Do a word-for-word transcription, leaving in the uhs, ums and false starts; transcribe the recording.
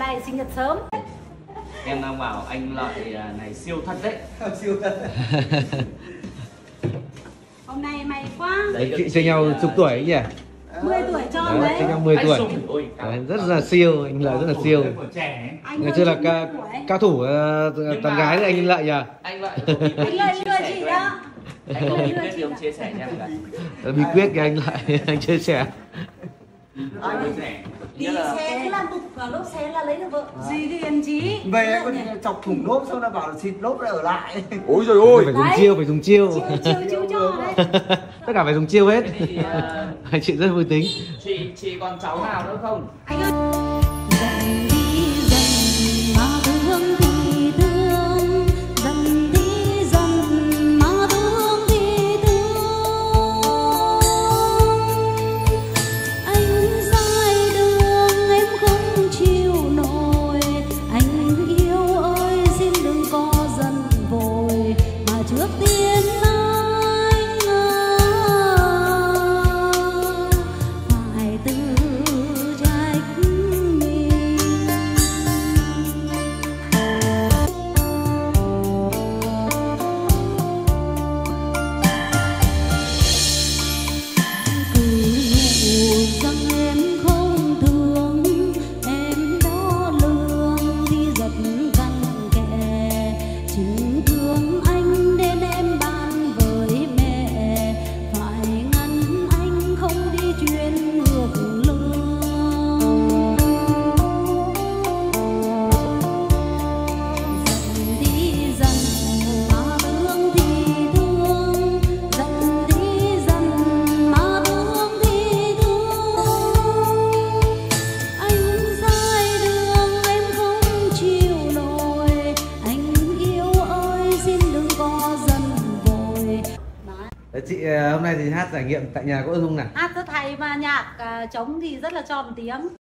này sinh nhật sớm. Em đang bảo anh Lợi này siêu thật đấy. Siêu thật. Hôm nay may quá. Đấy, chị sinh nhau chục tuổi ấy nhỉ? mười tuổi cho Đấy, đấy. sinh nhau mười tuổi. Ôi, Đấy, rất là siêu, anh Lợi rất là siêu. Anh Ngày hơn xưa là chị ca, mười tuổi. cao thủ uh, toàn gái đấy anh Lợi nhỉ? Anh Lợi Anh Lợi lừa chị đó. Anh có bí quyết gì không chia sẻ cho em cả? Bí quyết thì anh Lợi anh chia sẻ. Anh chia sẻ. Đi xe cứ làm tục vào lốp xe là lấy được vợ. Gì thì em chí. Về còn chọc thủng lốp xong là bảo là xịt lốp lại ở lại. Ôi rồi ôi. Phải dùng chiêu, phải dùng chiêu. Chiêu chiêu chiêu cho đấy. Tất cả phải dùng chiêu hết. Thì, uh, anh chị rất vui tính. Chị chị còn cháu nào nữa không? Anh ơi. Dần đi dần mà thương thì thương, dần đi dần mà thương thì thương. Anh sai đường em không chịu nổi, anh yêu ơi xin đừng có giận vội, mà trước tiên anh phải tự trách mình. Cứ nhủ rằng em không thương, em đo lường thì rất cặn kẽ, chính thương anh nên em ban với mẹ, phải ngăn anh không đi chuyến ngược lương. Dần đi dần mà thương thì thương, dần đi dần mà thương thì thương. Anh sai đường em không chịu nổi, anh yêu ơi xin đừng có giận vội. Đấy, chị hôm nay thì hát trải nghiệm tại nhà có ưng không nào? Hát rất hay và nhạc à, trống thì rất là tròn tiếng.